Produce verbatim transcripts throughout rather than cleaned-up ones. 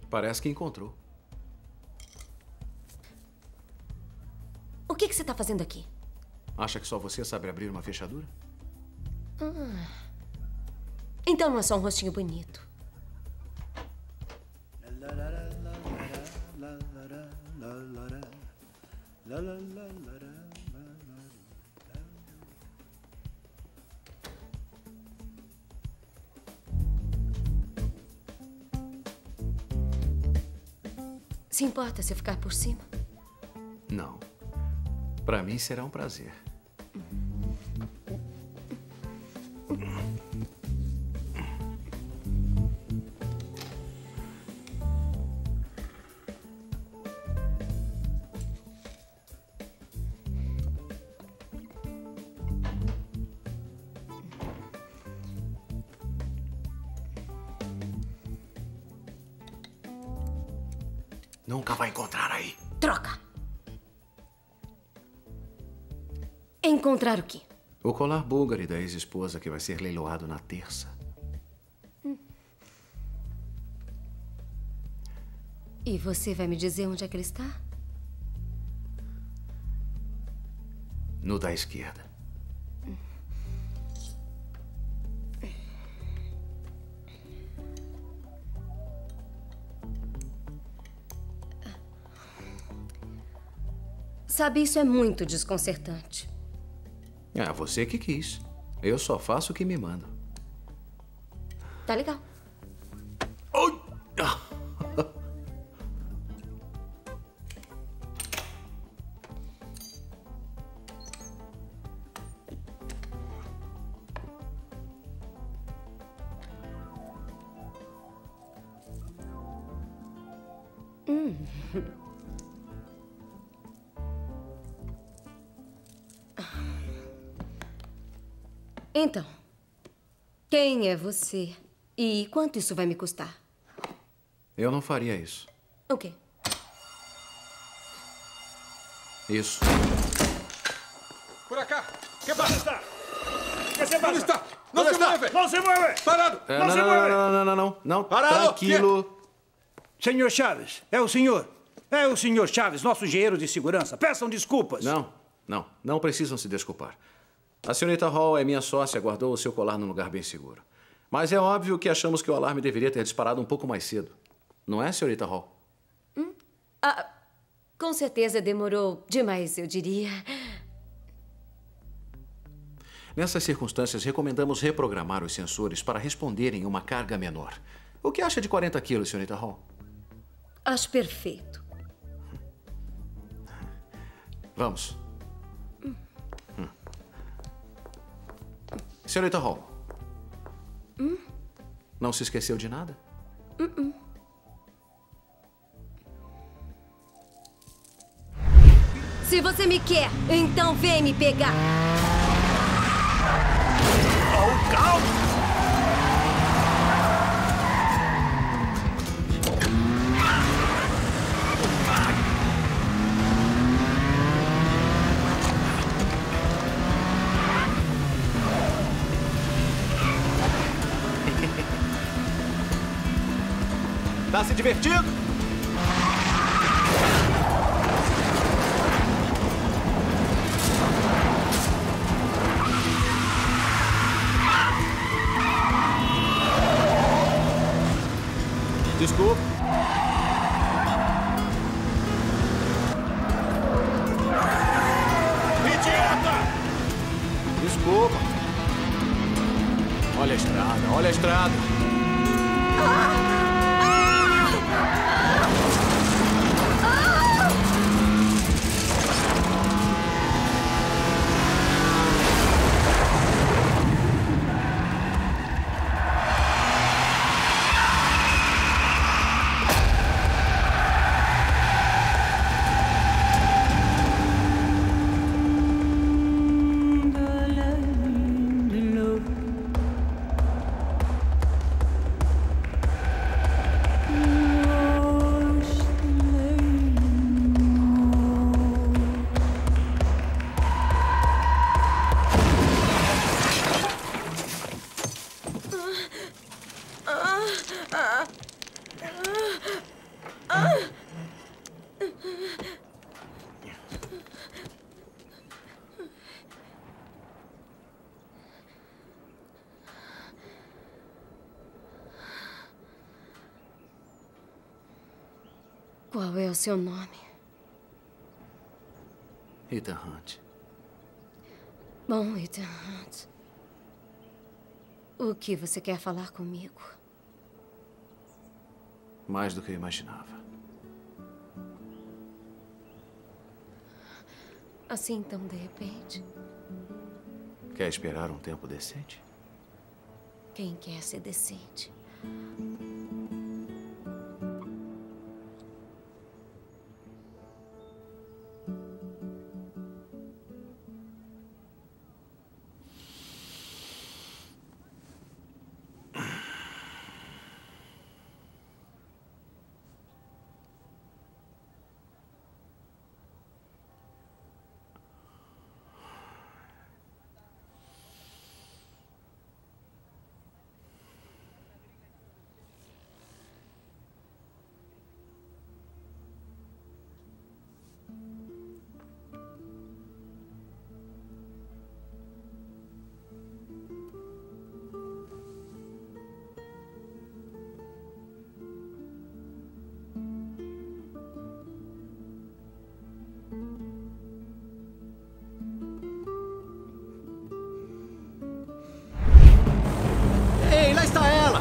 Parece que encontrou. O que, que você está fazendo aqui? Acha que só você sabe abrir uma fechadura? Ah. Então não é só um rostinho bonito. Se importa se eu ficar por cima? Não. Para mim será um prazer. Nunca vai encontrar aí. Troca. Encontrar o quê? O colar búlgaro da ex-esposa que vai ser leiloado na terça. Hum. E você vai me dizer onde é que ele está? No da esquerda. Sabe, isso é muito desconcertante. É, você que quis. Eu só faço o que me mandam. Tá legal. Oi! Hum. Então, quem é você? E quanto isso vai me custar? Eu não faria isso. O quê? Isso. Por acá. Que pasa? Que se pasa? ¿Dónde está? No se mueve. No se mueve. Parado. É, não, não, se não, mueve. não, não, não, não, não. Parado. Tranquilo. Senhor Chaves, é o senhor. É o senhor Chaves, nosso engenheiro de segurança. Peçam desculpas. Não, não. Não precisam se desculpar. A senhorita Hall é minha sócia, guardou o seu colar num lugar bem seguro. Mas é óbvio que achamos que o alarme deveria ter disparado um pouco mais cedo. Não é, senhorita Hall? Hum? Ah, com certeza demorou demais, eu diria. Nessas circunstâncias, recomendamos reprogramar os sensores para responderem uma carga menor. O que acha de quarenta quilos, senhorita Hall? Acho perfeito. Vamos. Hum. Hum. Senhorita Hall. Hum? Não se esqueceu de nada? Uh-uh. Se você me quer, então vem me pegar. Oh, calma! Tá se divertindo? Desculpa. Idiota! Desculpa. Olha a estrada, olha a estrada. Ah! Qual é o seu nome? Ethan Hunt. Bom, Ethan Hunt. O que você quer falar comigo? Mais do que eu imaginava. Assim tão de repente? Quer esperar um tempo decente? Quem quer ser decente? Ei, lá está ela!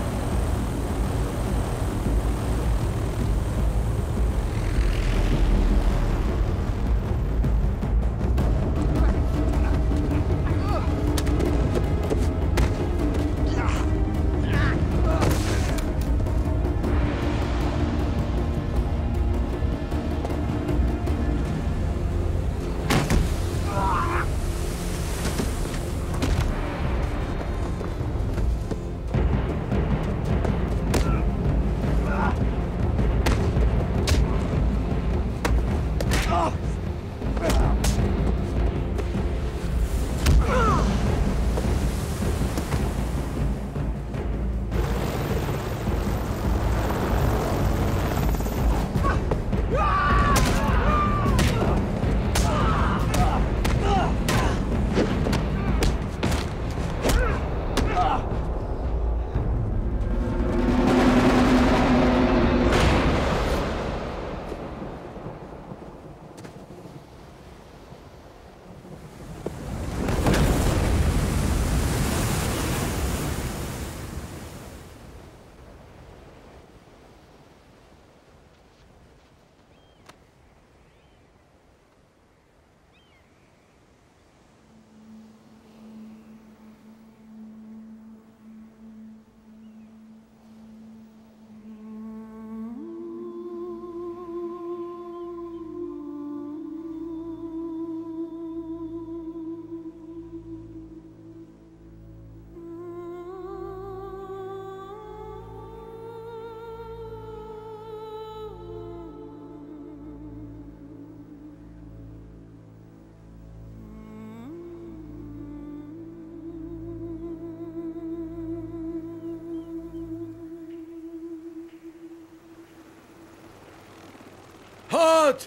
Hunt!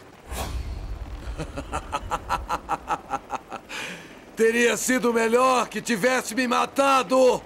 Teria sido melhor que tivesse me matado!